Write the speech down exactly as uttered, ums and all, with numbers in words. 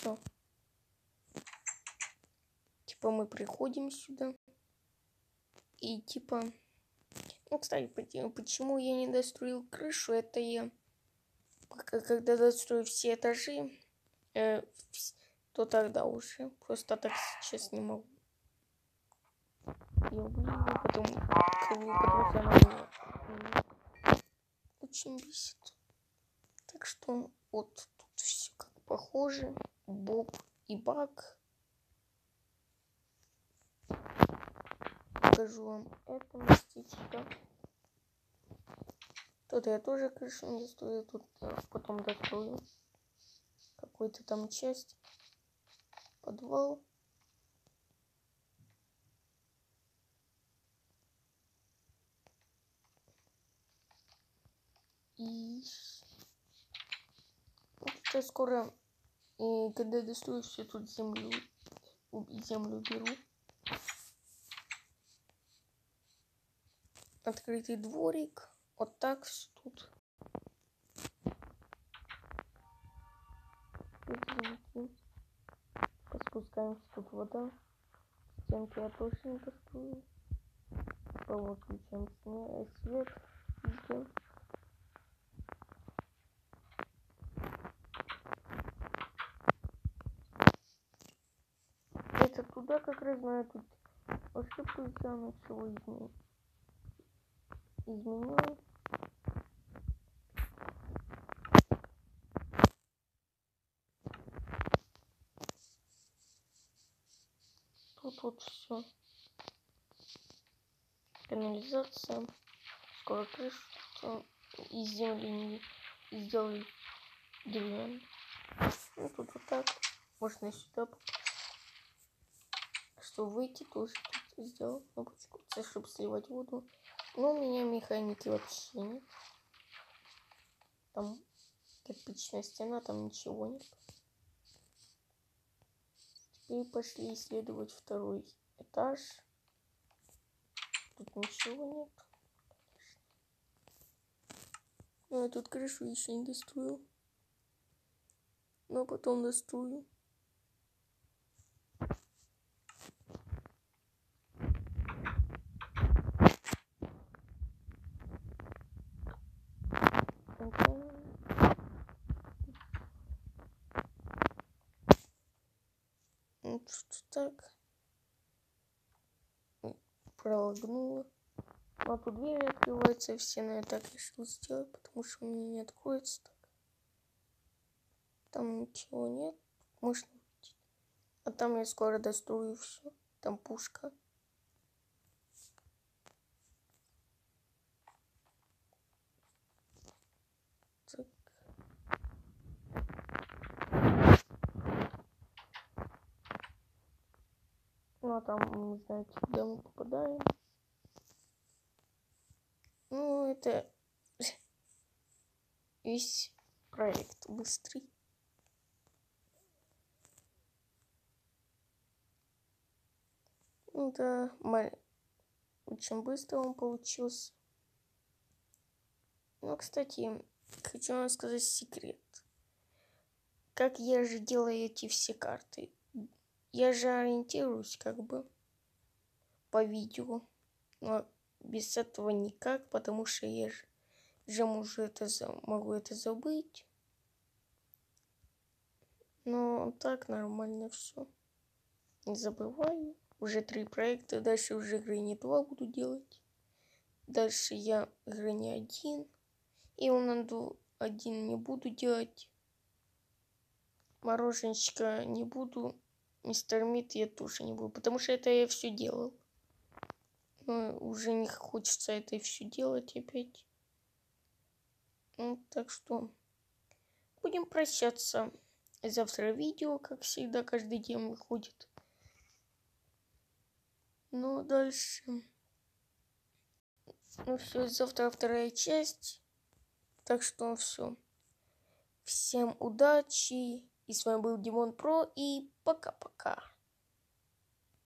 все. Типа мы приходим сюда. И типа... Ну, кстати, почему я не достроил крышу, это я... Когда дострою все этажи, э, то тогда уже. Просто так сейчас не могу. Я убью, потом кровлю, потому что она меня очень бесит. Так что вот тут все как похоже. Боб и Баг. Покажу вам это местечко. Тут я тоже крышу не дострою. Тут я потом дострою какую-то там часть. Подвал. И я скоро, и когда дострою все, тут землю, землю беру. Открытый дворик. Вот так все тут. Спускаемся, тут вода. Стенки я тоже не дострою. Вот включаем свет везде. Это туда как раз знаю, тут ошибку сделано, чего изменить. Изменил. Тут вот все. Канализация. Скоро крышу из земли сделаю деревянную. Ну тут вот так. Можно сюда. Что выйти тоже тут сделал кнопочку, чтобы сливать воду. Но у меня механики вообще нет. Там кирпичная стена, там ничего нет. Теперь пошли исследовать второй этаж. Тут ничего нет. Ну, я тут крышу еще не достроил. Но потом дострою. Вот что так. Пролагнула. А тут двери открываются, и все, но я так решил сделать, потому что у меня не откроется так. Там ничего нет. Можно увидеть. А там я скоро дострою все. Там пушка. Так. Ну а там, не знаю, куда мы попадаем. Ну, это весь проект быстрый. Ну да, очень быстро он получился. Ну, кстати, хочу вам сказать секрет. Как я же делаю эти все карты? Я же ориентируюсь как бы по видео. Но без этого никак, потому что я же, же могу, это, могу это забыть. Но так нормально все. Не забываю. Уже три проекта. Дальше уже игры не два буду делать. Дальше я игры не один. И он один не буду делать. Мороженщика не буду. Мистер Мид я тоже не буду. Потому что это я все делал. Но уже не хочется это все делать опять. Ну, так что будем прощаться. Завтра видео, как всегда, каждый день выходит. Ну, дальше. Ну все, завтра вторая часть. Так что все. Всем удачи. И с вами был Димон Про. И пока-пока.